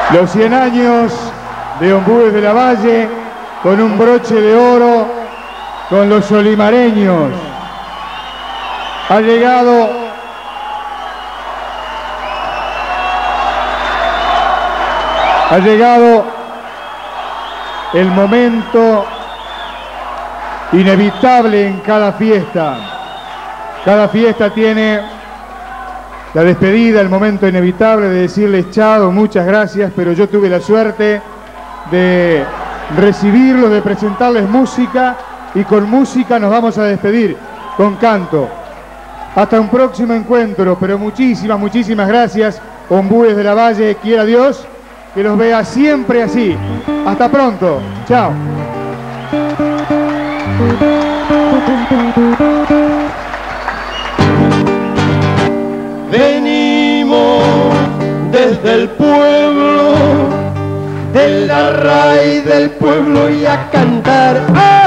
Los 100 años de Ombúes de la Valle con un broche de oro con los olimareños. Ha llegado el momento inevitable en cada fiesta. Cada fiesta tiene la despedida, el momento inevitable de decirles chao, muchas gracias, pero yo tuve la suerte de recibirlos, de presentarles música, y con música nos vamos a despedir, con canto. Hasta un próximo encuentro, pero muchísimas, muchísimas gracias, Ombúes de la Valle, quiera Dios que los vea siempre así. Hasta pronto, chao. Venimos desde el pueblo, de la raíz del pueblo, y a cantar.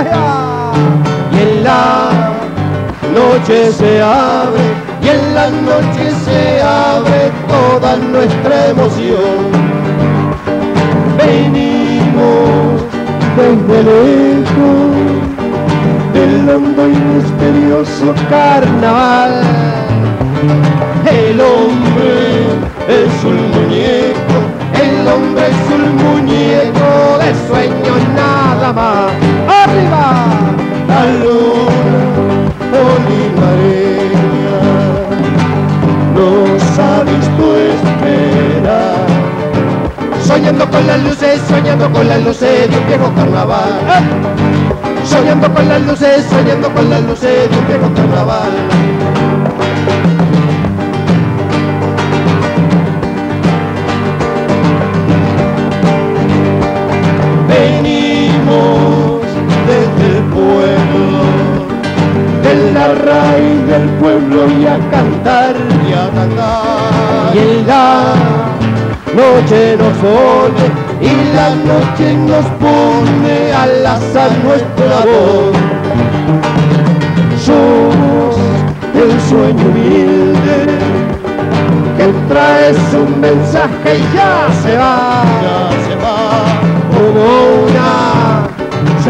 Y en la noche se abre, y en la noche se abre toda nuestra emoción. Venimos desde lejos del hondo y misterioso carnaval. El hombre es un muñeco, el hombre es un muñeco de sueño nada más. ¡Arriba! La luna olimareña nos ha visto esperar, soñando con las luces de un viejo carnaval. Soñando con las luces de un viejo carnaval. Venimos desde el pueblo, de la raíz del pueblo, y a cantar, y a cantar. Y en la noche nos oye, y la noche nos pone al azar nuestra voz. Somos el sueño humilde que trae su mensaje y ya se va, como una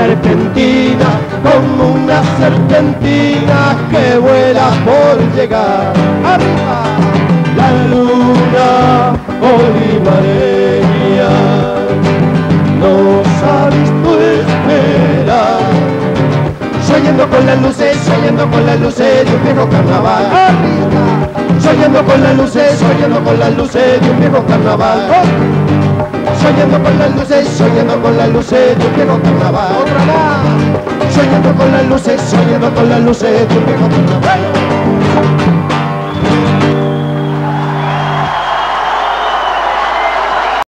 serpentina que vuela por llegar. Arriba, la luna olimareña nos ha visto esperar, soñando con las luces de un viejo carnaval. Arriba, soñando con las luces de un viejo carnaval. Soñando con las luces de un viejo carnaval. Otra más. Soñando con las luces de un viejo carnaval.